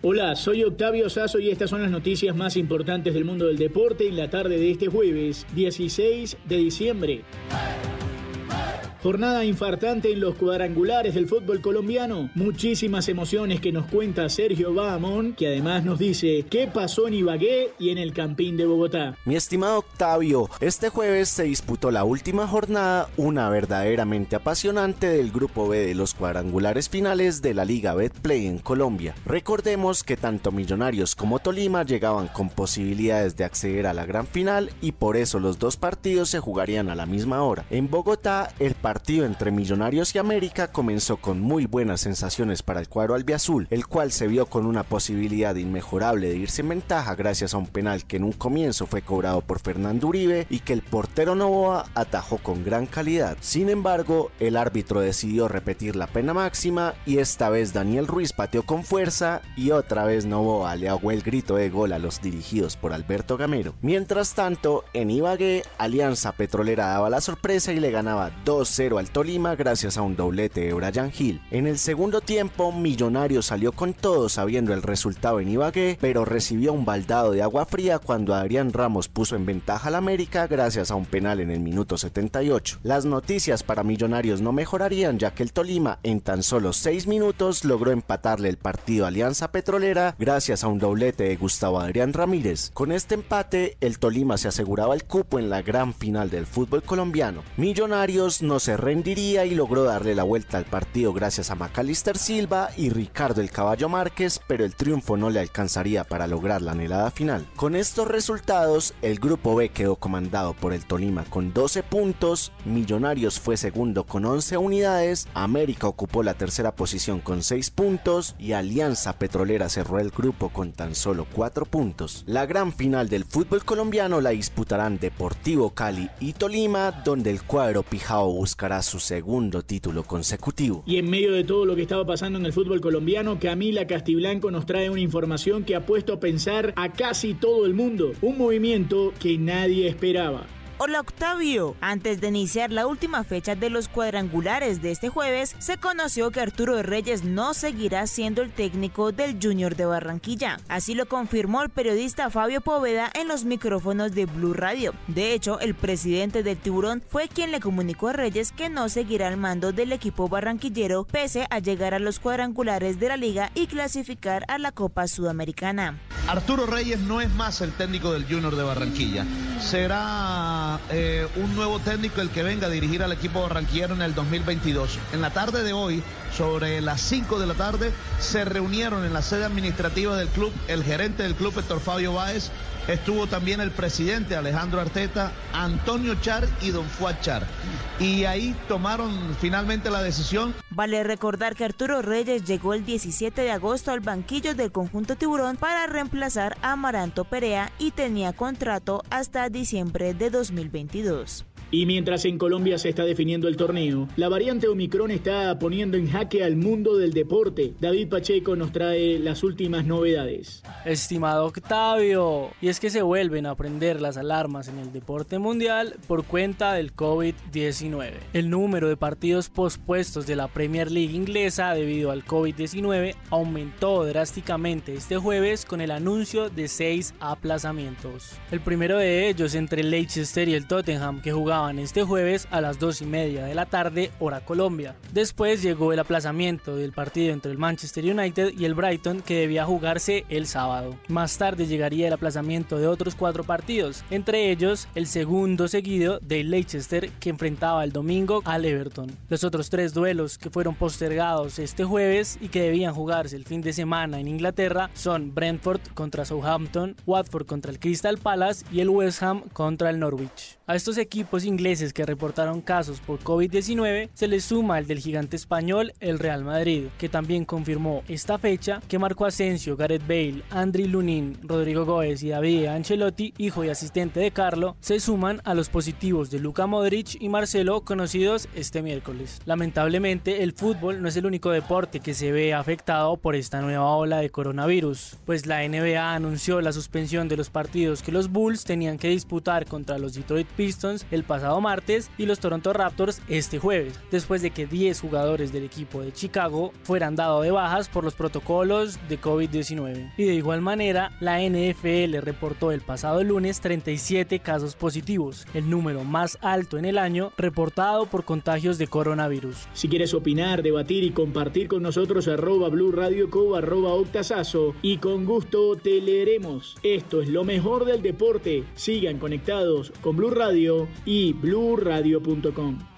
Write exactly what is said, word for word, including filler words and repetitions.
Hola, soy Octavio Sazo y estas son las noticias más importantes del mundo del deporte en la tarde de este jueves, dieciséis de diciembre. Jornada infartante en los cuadrangulares del fútbol colombiano. Muchísimas emociones que nos cuenta Sergio Bahamón, que además nos dice qué pasó en Ibagué y en el Campín de Bogotá. Mi estimado Octavio, este jueves se disputó la última jornada, una verdaderamente apasionante del Grupo B de los cuadrangulares finales de la Liga Betplay en Colombia. Recordemos que tanto Millonarios como Tolima llegaban con posibilidades de acceder a la gran final y por eso los dos partidos se jugarían a la misma hora. En Bogotá, el partido partido entre Millonarios y América comenzó con muy buenas sensaciones para el cuadro albiazul, el cual se vio con una posibilidad inmejorable de irse en ventaja gracias a un penal que en un comienzo fue cobrado por Fernando Uribe y que el portero Novoa atajó con gran calidad. Sin embargo, el árbitro decidió repetir la pena máxima y esta vez Daniel Ruiz pateó con fuerza y otra vez Novoa le ahogó el grito de gol a los dirigidos por Alberto Gamero. Mientras tanto, en Ibagué, Alianza Petrolera daba la sorpresa y le ganaba dos cero al Tolima gracias a un doblete de Bryan Gil. En el segundo tiempo, Millonarios salió con todo sabiendo el resultado en Ibagué, pero recibió un baldado de agua fría cuando Adrián Ramos puso en ventaja al América gracias a un penal en el minuto setenta y ocho. Las noticias para Millonarios no mejorarían ya que el Tolima en tan solo seis minutos logró empatarle el partido a Alianza Petrolera gracias a un doblete de Gustavo Adrián Ramírez. Con este empate, el Tolima se aseguraba el cupo en la gran final del fútbol colombiano. Millonarios no se rendiría y logró darle la vuelta al partido gracias a Macalister Silva y Ricardo el Caballo Márquez, pero el triunfo no le alcanzaría para lograr la anhelada final. Con estos resultados, el grupo B quedó comandado por el Tolima con doce puntos, Millonarios fue segundo con once unidades, América ocupó la tercera posición con seis puntos y Alianza Petrolera cerró el grupo con tan solo cuatro puntos. La gran final del fútbol colombiano la disputarán Deportivo Cali y Tolima, donde el cuadro pijao buscará su segundo título consecutivo. Y en medio de todo lo que estaba pasando en el fútbol colombiano, Camila Castiblanco nos trae una información que ha puesto a pensar a casi todo el mundo, un movimiento que nadie esperaba. Hola Octavio, antes de iniciar la última fecha de los cuadrangulares de este jueves, se conoció que Arturo Reyes no seguirá siendo el técnico del Junior de Barranquilla. Así lo confirmó el periodista Fabio Poveda en los micrófonos de Blue Radio. De hecho, el presidente del Tiburón fue quien le comunicó a Reyes que no seguirá al mando del equipo barranquillero pese a llegar a los cuadrangulares de la liga y clasificar a la Copa Sudamericana. Arturo Reyes no es más el técnico del Junior de Barranquilla. Será eh, un nuevo técnico el que venga a dirigir al equipo barranquillero en el dos mil veintidós. En la tarde de hoy, sobre las cinco de la tarde, se reunieron en la sede administrativa del club el gerente del club, Héctor Fabio Báez, estuvo también el presidente Alejandro Arteta, Antonio Char y Don Fuad Char. Y ahí tomaron finalmente la decisión. Vale recordar que Arturo Reyes llegó el diecisiete de agosto al banquillo del conjunto Tiburón para reemplazar a Amaranto Perea y tenía contrato hasta diciembre de dos mil veintidós. Y mientras en Colombia se está definiendo el torneo, la variante Omicron está poniendo en jaque al mundo del deporte. David Pacheco nos trae las últimas novedades. Estimado Octavio, y es que se vuelven a prender las alarmas en el deporte mundial por cuenta del COVID diecinueve. El número de partidos pospuestos de la Premier League inglesa debido al COVID diecinueve aumentó drásticamente este jueves con el anuncio de seis aplazamientos. El primero de ellos entre el Leicester y el Tottenham, que jugaban este jueves a las dos y media de la tarde, hora Colombia. Después llegó el aplazamiento del partido entre el Manchester United y el Brighton, que debía jugarse el sábado. Más tarde llegaría el aplazamiento de otros cuatro partidos, entre ellos el segundo seguido del Leicester, que enfrentaba el domingo al Everton. Los otros tres duelos que fueron postergados este jueves y que debían jugarse el fin de semana en Inglaterra son Brentford contra Southampton, Watford contra el Crystal Palace y el West Ham contra el Norwich. A estos equipos ingleses que reportaron casos por COVID diecinueve se les suma el del gigante español, el Real Madrid, que también confirmó esta fecha, que Marco Asensio, Gareth Bale, Andriy Lunin, Rodrigo Góez y David Ancelotti, hijo y asistente de Carlo, se suman a los positivos de Luka Modric y Marcelo, conocidos este miércoles. Lamentablemente, el fútbol no es el único deporte que se ve afectado por esta nueva ola de coronavirus, pues la N B A anunció la suspensión de los partidos que los Bulls tenían que disputar contra los Detroit Pistons Pistons el pasado martes y los Toronto Raptors este jueves, después de que diez jugadores del equipo de Chicago fueran dados de bajas por los protocolos de COVID diecinueve. Y de igual manera, la N F L reportó el pasado lunes treinta y siete casos positivos, el número más alto en el año reportado por contagios de coronavirus. Si quieres opinar, debatir y compartir con nosotros, arroba Blue Radio Co, arroba Octasazo, y con gusto te leeremos. Esto es lo mejor del deporte. Sigan conectados con Blue Radio y blue radio punto com.